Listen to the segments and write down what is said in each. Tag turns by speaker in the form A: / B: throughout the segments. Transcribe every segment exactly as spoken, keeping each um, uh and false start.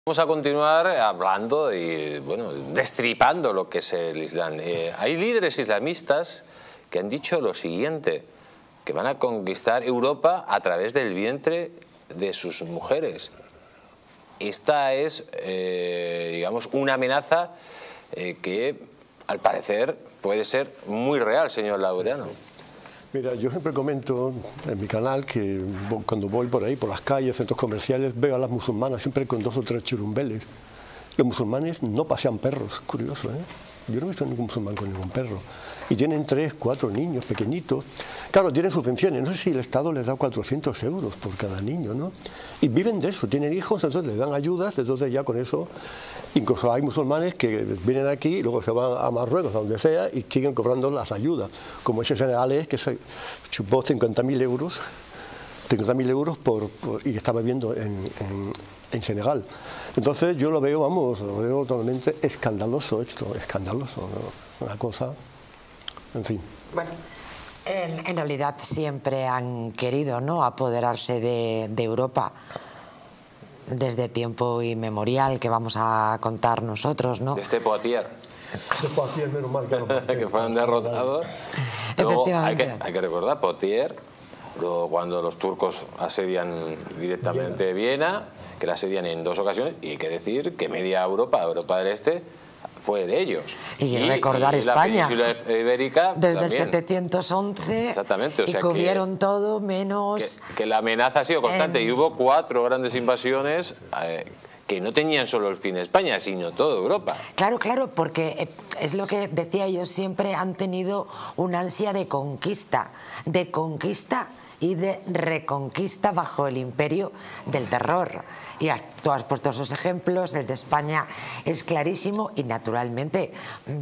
A: Vamos a continuar hablando y, bueno, destripando lo que es el Islam. Eh, hay líderes islamistas que han dicho lo siguiente, que van a conquistar Europa a través del vientre de sus mujeres. Esta es, eh, digamos, una amenaza eh, que, al parecer, puede ser muy real, señor Laureano.
B: Mira, yo siempre comento en mi canal que cuando voy por ahí, por las calles, centros comerciales, veo a las musulmanas siempre con dos o tres chirumbeles. Los musulmanes no pasean perros, curioso, ¿eh? Yo no he visto ningún musulmán con ningún perro. Y tienen tres, cuatro niños pequeñitos. Claro, tienen subvenciones. No sé si el Estado les da cuatrocientos euros por cada niño, ¿no? Y viven de eso, tienen hijos, entonces les dan ayudas, entonces ya con eso... Incluso hay musulmanes que vienen aquí y luego se van a Marruecos, a donde sea, y siguen cobrando las ayudas. Como ese senegalés que se chupó cincuenta mil euros, cincuenta mil euros por, por, y estaba viviendo en, en, en Senegal. Entonces yo lo veo, vamos, lo veo totalmente escandaloso esto, escandaloso, ¿no? Una cosa, en fin.
C: Bueno, en, en realidad siempre han querido, ¿no?, apoderarse de, de Europa. Desde tiempo inmemorial, que vamos a contar nosotros, ¿no?
A: Desde Poitiers.
B: De Poitiers, menos mal que no Poitiers.
A: Que fueron derrotados. Luego, hay, que, hay que recordar, Poitiers, luego cuando los turcos asedian directamente Viena, Viena, que la asedian en dos ocasiones, y hay que decir que media Europa, Europa del Este, fue de ellos.
C: Y, y recordar y España,
A: la península ibérica
C: desde
A: también.
C: el setecientos once,
A: exactamente, o sea,
C: y cubrieron que, todo menos...
A: Que, que la amenaza ha sido constante, en... y hubo cuatro grandes invasiones eh, que no tenían solo el fin de España, sino toda Europa.
C: Claro, claro, porque es lo que decía yo, siempre han tenido una ansia de conquista, de conquista y de reconquista bajo el imperio del terror. Y tú has puesto esos ejemplos, el de España es clarísimo y naturalmente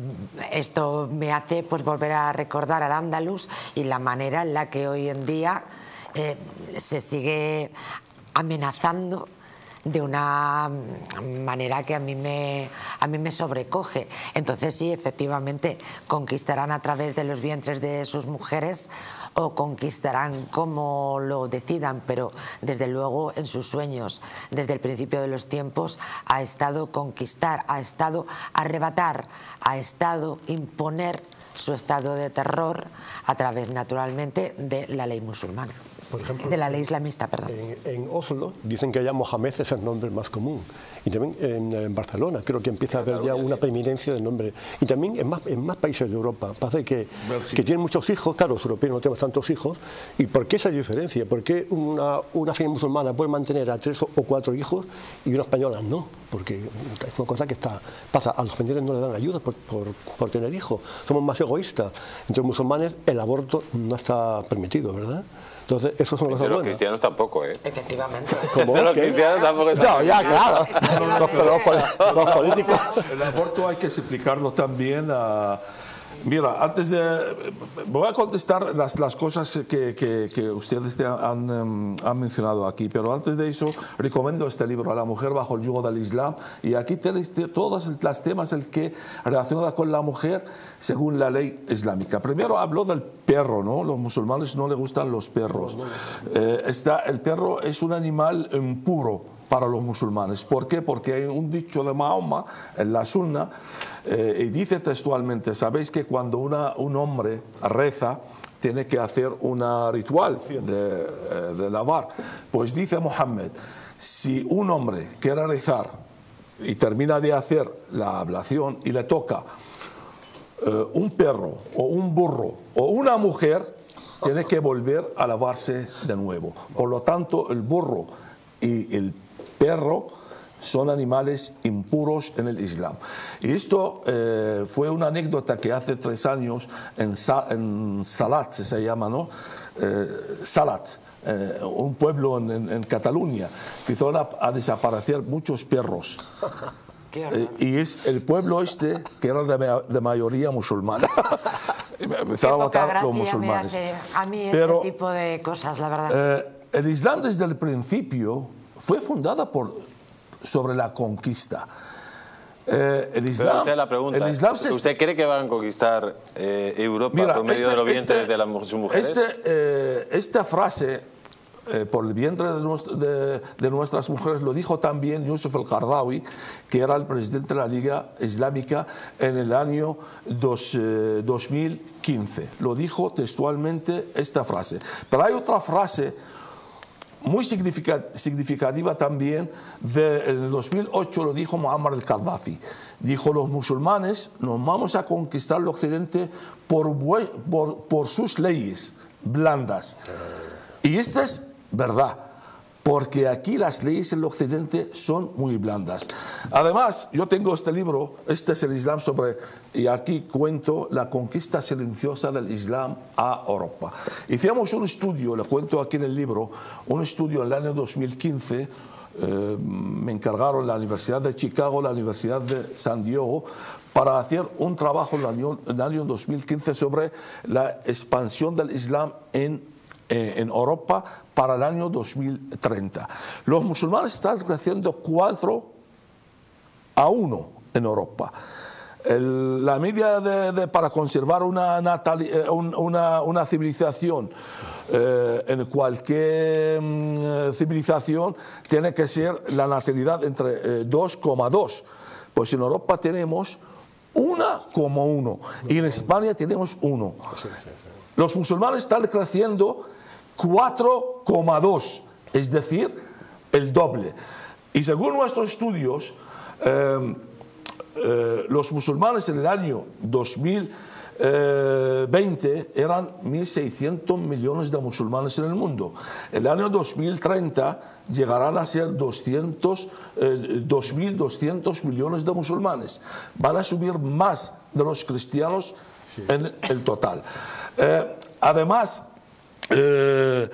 C: esto me hace pues volver a recordar al Andalus y la manera en la que hoy en día eh, se sigue amenazando de una manera que a mí me a mí me sobrecoge. Entonces sí, efectivamente, conquistarán a través de los vientres de sus mujeres o conquistarán como lo decidan, pero desde luego en sus sueños, desde el principio de los tiempos, ha estado conquistar, ha estado arrebatar, ha estado imponer su estado de terror a través, naturalmente, de la ley musulmana.
B: Por ejemplo,
C: de la ley islamista, perdón.
B: En, en Oslo dicen que ya Mohamed es el nombre más común. Y también en, en Barcelona creo que empieza a haber ya una preeminencia del nombre. Y también en más, en más países de Europa. Pasa que, que tienen muchos hijos, claro, los europeos no tenemos tantos hijos. ¿Y por qué esa diferencia? ¿Por qué una, una familia musulmana puede mantener a tres o cuatro hijos y una española no? Porque es una cosa que está pasa. A los españoles no le dan ayuda por, por, por tener hijos. Somos más egoístas. Entre los musulmanes el aborto no está permitido, ¿verdad? Entonces, eso son los
A: los cristianos tampoco, ¿eh?
C: Efectivamente.
A: ¿Cómo? De los cristianos tampoco.
B: No, ya, claro. los, los, los políticos.
D: El aborto hay que explicarlo también a... Mira, antes de... Voy a contestar las, las cosas que, que, que ustedes han, um, han mencionado aquí, pero antes de eso recomiendo este libro, A la mujer bajo el yugo del Islam, y aquí tenéis todos los temas el que relacionados con la mujer según la ley islámica. Primero habló del perro, ¿no? Los musulmanes no les gustan los perros. Eh, está, el perro es un animal impuro para los musulmanes. ¿Por qué? Porque hay un dicho de Mahoma en la Sunna, eh, y dice textualmente, sabéis que cuando una, un hombre reza, tiene que hacer un ritual de, eh, de lavar. Pues dice Mohammed, si un hombre quiere rezar y termina de hacer la ablación y le toca eh, un perro o un burro o una mujer, tiene que volver a lavarse de nuevo. Por lo tanto, el burro y el perro son animales impuros en el Islam. Y esto eh, fue una anécdota que hace tres años en, Sa en Salat, se llama, ¿no? Eh, Salat, eh, un pueblo en, en, en Cataluña, empezó a, a desaparecer muchos perros. Eh, y es el pueblo este que era de, de mayoría musulmana. Empezaron a matar los musulmanes.
C: Me hace a mí ese
D: Pero,
C: tipo de cosas, la verdad.
D: Eh, el Islam desde el principio fue fundada por, sobre la conquista. Eh, el Islam,
A: Pero usted la pregunta,
D: el Islam se...
A: ¿usted cree que van a conquistar eh, Europa Mira, por medio este, de los vientres este, de las mujeres?
D: Este, eh, esta frase eh, por el vientre de, nuestro, de, de nuestras mujeres. Lo dijo también Yusuf al-Qaradawi, que era el presidente de la Liga Islámica en el año dos, eh, dos mil quince. Lo dijo textualmente esta frase. Pero hay otra frase muy significativa también, de, en el dos mil ocho lo dijo Muammar al-Gaddafi. Dijo: los musulmanes nos vamos a conquistar el occidente por, por, por sus leyes blandas. Y esta es verdad, porque aquí las leyes en el occidente son muy blandas. Además, yo tengo este libro, este es el Islam sobre, y aquí cuento la conquista silenciosa del Islam a Europa. Hicimos un estudio, lo cuento aquí en el libro, un estudio en el año dos mil quince, eh, me encargaron la Universidad de Chicago, la Universidad de San Diego, para hacer un trabajo en el año, en el año dos mil quince sobre la expansión del Islam en en Europa para el año dos mil treinta. Los musulmanes están creciendo cuatro a uno en Europa. El, la media de, de, para conservar una, natali, una, una civilización, eh, en cualquier mm, civilización, tiene que ser la natalidad entre eh, dos coma dos. Pues en Europa tenemos uno coma uno y en España tenemos uno. Los musulmanes están creciendo cuatro coma dos, es decir, el doble. Y según nuestros estudios, eh, eh, los musulmanes en el año dos mil veinte eran mil seiscientos millones de musulmanes en el mundo. En el año dos mil treinta llegarán a ser doscientos, eh, dos mil doscientos millones de musulmanes. Van a subir más de los cristianos sí. en el total. Eh, además, Eh,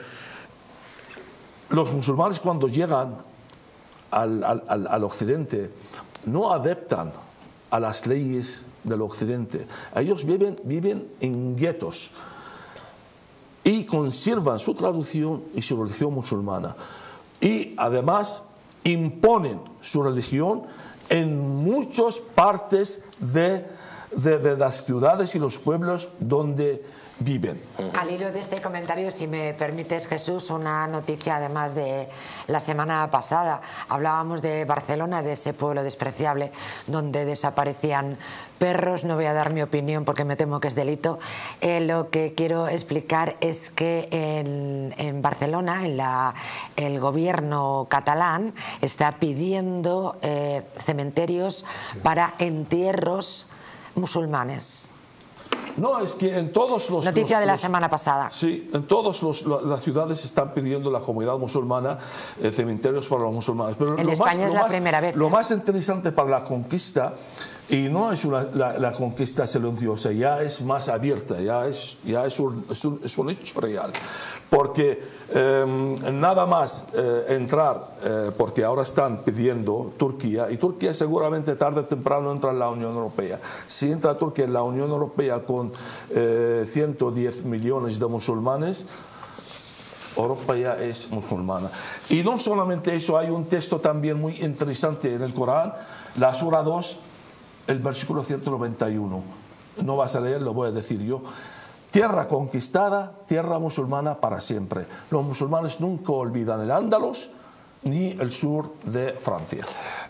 D: los musulmanes cuando llegan al, al, al occidente no adaptan a las leyes del occidente. Ellos viven, viven en guetos y conservan su tradición y su religión musulmana. Y además imponen su religión en muchas partes de, de, de las ciudades y los pueblos donde viven.
C: Al hilo de este comentario, si me permites, Jesús, una noticia además de la semana pasada. Hablábamos de Barcelona, de ese pueblo despreciable donde desaparecían perros. No voy a dar mi opinión porque me temo que es delito. Eh, lo que quiero explicar es que en, en Barcelona, en la, el gobierno catalán está pidiendo eh, cementerios para entierros musulmanes.
D: No, es que en todos los...
C: Noticia
D: los,
C: de la
D: los,
C: semana pasada.
D: Sí, en todas las ciudades están pidiendo la comunidad musulmana eh, cementerios para los musulmanes. Pero
C: en
D: lo
C: España
D: más,
C: es la
D: más,
C: primera vez.
D: Lo
C: ¿eh?
D: más interesante para la conquista, y no es una, la, la conquista silenciosa, ya es más abierta, ya es, ya es, un, es, un, es un hecho real. Porque eh, nada más eh, entrar, eh, porque ahora están pidiendo Turquía, y Turquía seguramente tarde o temprano entra en la Unión Europea. Si entra Turquía en la Unión Europea con eh, ciento diez millones de musulmanes, Europa ya es musulmana. Y no solamente eso, hay un texto también muy interesante en el Corán, la Sura dos, el versículo ciento noventa y uno. No vas a leer, lo voy a decir yo. Tierra conquistada, tierra musulmana para siempre. Los musulmanes nunca olvidan el Andalus ni el sur de Francia.